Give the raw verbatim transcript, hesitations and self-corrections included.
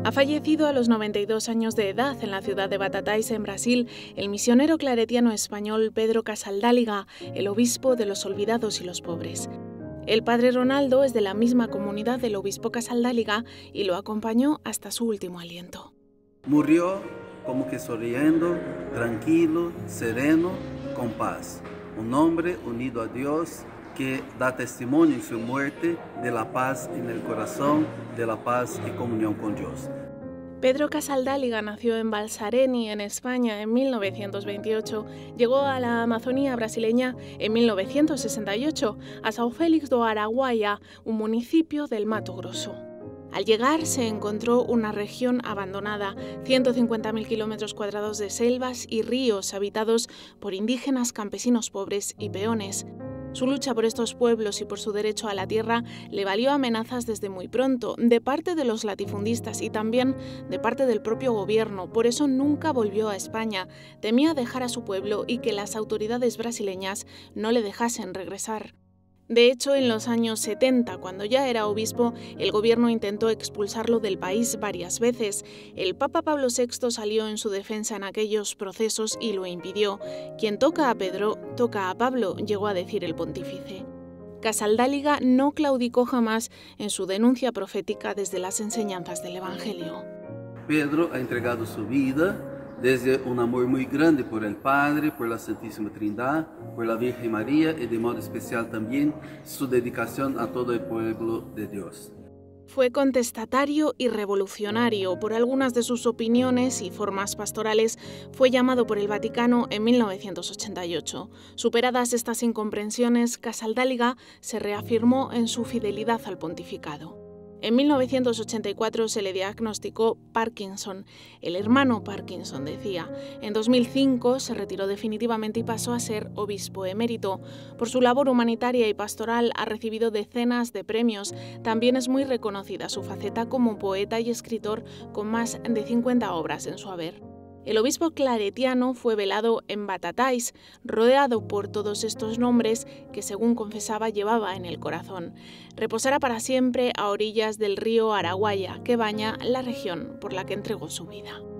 Ha fallecido a los noventa y dos años de edad en la ciudad de Batatais, en Brasil, el misionero claretiano español Pedro Casaldáliga, el obispo de los olvidados y los pobres. El padre Ronaldo es de la misma comunidad del obispo Casaldáliga y lo acompañó hasta su último aliento. Murió como que sonriendo, tranquilo, sereno, con paz. Un hombre unido a Dios que da testimonio en su muerte de la paz en el corazón, de la paz y comunión con Dios. Pedro Casaldáliga nació en Balsareny, en España, en mil novecientos veintiocho. Llegó a la Amazonía brasileña en mil novecientos sesenta y ocho, a São Félix do Araguaia, un municipio del Mato Grosso. Al llegar se encontró una región abandonada, ciento cincuenta mil kilómetros cuadrados de selvas y ríos habitados por indígenas, campesinos pobres y peones. Su lucha por estos pueblos y por su derecho a la tierra le valió amenazas desde muy pronto, de parte de los latifundistas y también de parte del propio gobierno. Por eso nunca volvió a España. Temía dejar a su pueblo y que las autoridades brasileñas no le dejasen regresar. De hecho, en los años setenta, cuando ya era obispo, el gobierno intentó expulsarlo del país varias veces. El Papa Pablo sexto salió en su defensa en aquellos procesos y lo impidió. Quien toca a Pedro, toca a Pablo, llegó a decir el pontífice. Casaldáliga no claudicó jamás en su denuncia profética desde las enseñanzas del Evangelio. Pedro ha entregado su vida desde un amor muy grande por el Padre, por la Santísima Trindad, por la Virgen María y de modo especial también su dedicación a todo el pueblo de Dios. Fue contestatario y revolucionario. Por algunas de sus opiniones y formas pastorales fue llamado por el Vaticano en mil novecientos ochenta y ocho. Superadas estas incomprensiones, Casaldáliga se reafirmó en su fidelidad al pontificado. En mil novecientos ochenta y cuatro se le diagnosticó Parkinson. El hermano Parkinson, decía. En dos mil cinco se retiró definitivamente y pasó a ser obispo emérito. Por su labor humanitaria y pastoral ha recibido decenas de premios. También es muy reconocida su faceta como poeta y escritor, con más de cincuenta obras en su haber. El obispo claretiano fue velado en Batatais, rodeado por todos estos nombres que, según confesaba, llevaba en el corazón. Reposará para siempre a orillas del río Araguaia, que baña la región por la que entregó su vida.